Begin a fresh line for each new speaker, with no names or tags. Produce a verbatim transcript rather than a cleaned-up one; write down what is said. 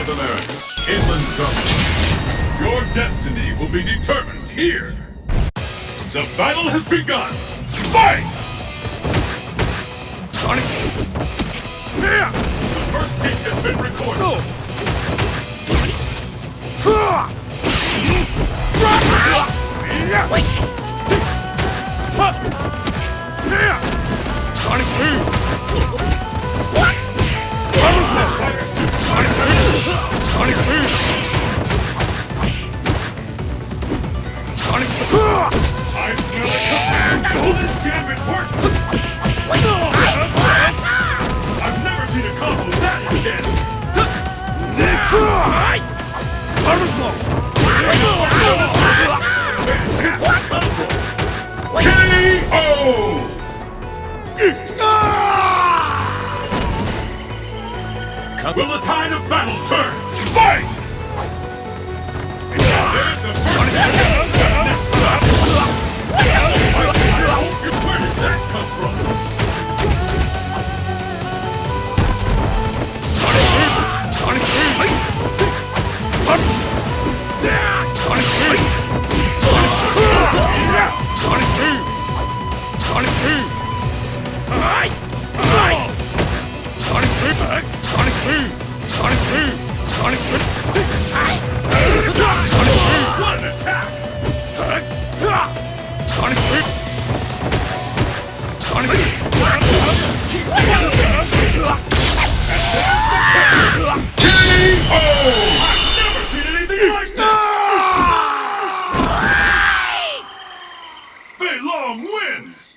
North America, inland jungle. Your destiny will be determined here. The battle has begun. Fight!
Sonic!
The first hit has been recorded.
No! Wait! Sonic Boom! What? Sonic Boom! Sonic Boom! Sonic Boom!
I smell a command golden gambit work! I've never seen a combo that intense!
Cyberslow!
K O! Will the tide of battle turn? Fight! There's the first hit! Where did that come from?
Sonic Boom! Sonic Boom! Sonic Boom! Sonic Boom! Sonic Boom! Sonic Boom! Sonic Boom! Sonic Boom! Sonic Boom! Sonic Boom!
What an attack!
Sonic Boom! Sonic Boom!
K O! I've never seen anything like this! Fei Long wins!